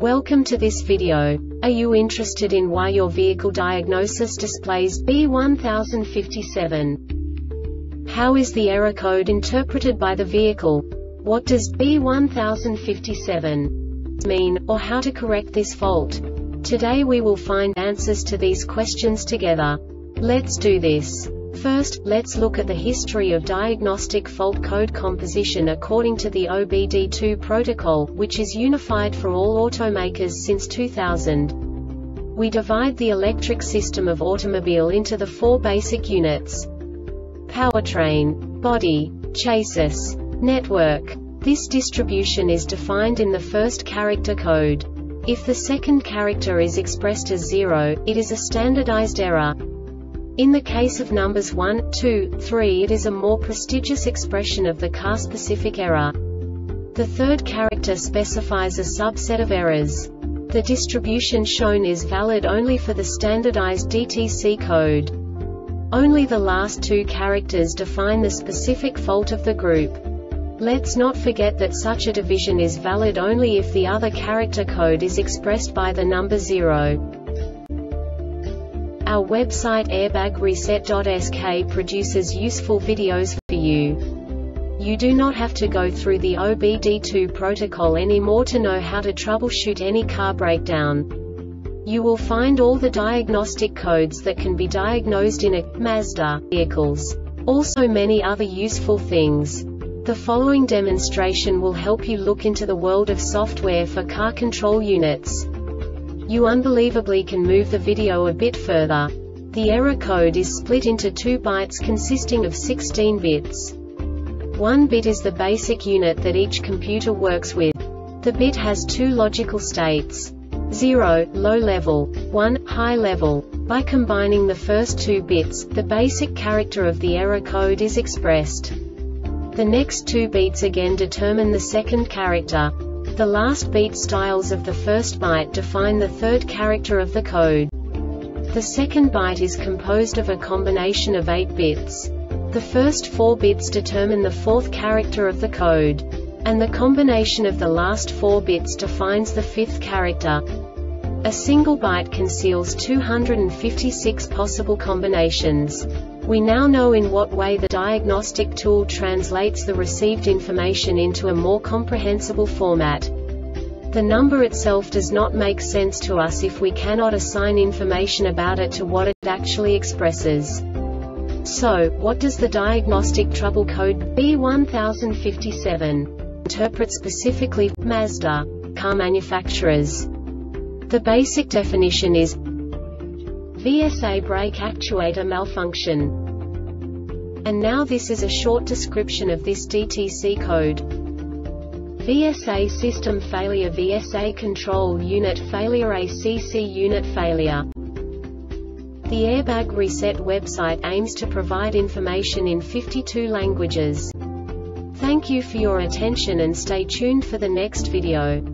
Welcome to this video. Are you interested in why your vehicle diagnosis displays B1057? How is the error code interpreted by the vehicle? What does B1057 mean, or how to correct this fault? Today we will find answers to these questions together. Let's do this. First, let's look at the history of diagnostic fault code composition according to the OBD2 protocol, which is unified for all automakers since 2000. We divide the electric system of automobile into the four basic units: powertrain, body, chassis, network. This distribution is defined in the first character code. If the second character is expressed as 0, it is a standardized error. In the case of numbers 1, 2, 3, it is a more prestigious expression of the car-specific error. The third character specifies a subset of errors. The distribution shown is valid only for the standardized DTC code. Only the last two characters define the specific fault of the group. Let's not forget that such a division is valid only if the other character code is expressed by the number 0. Our website airbagreset.sk produces useful videos for you. You do not have to go through the OBD2 protocol anymore to know how to troubleshoot any car breakdown. You will find all the diagnostic codes that can be diagnosed in a Mazda vehicles. Also many other useful things. The following demonstration will help you look into the world of software for car control units. You unbelievably can move the video a bit further. The error code is split into 2 bytes consisting of 16 bits. 1 bit is the basic unit that each computer works with. The bit has 2 logical states: 0, low level, 1, high level. By combining the first 2 bits, the basic character of the error code is expressed. The next 2 beats again determine the second character. The last beat styles of the first byte define the third character of the code. The second byte is composed of a combination of 8 bits. The first 4 bits determine the fourth character of the code. And the combination of the last 4 bits defines the fifth character. A single byte conceals 256 possible combinations. We now know in what way the diagnostic tool translates the received information into a more comprehensible format. The number itself does not make sense to us if we cannot assign information about it to what it actually expresses. So, what does the diagnostic trouble code B1057 interpret specifically for Mazda car manufacturers? The basic definition is VSA brake actuator malfunction. And now this is a short description of this DTC code. VSA system failure, VSA control unit failure, ACC unit failure. The Airbag Reset website aims to provide information in 52 languages. Thank you for your attention and stay tuned for the next video.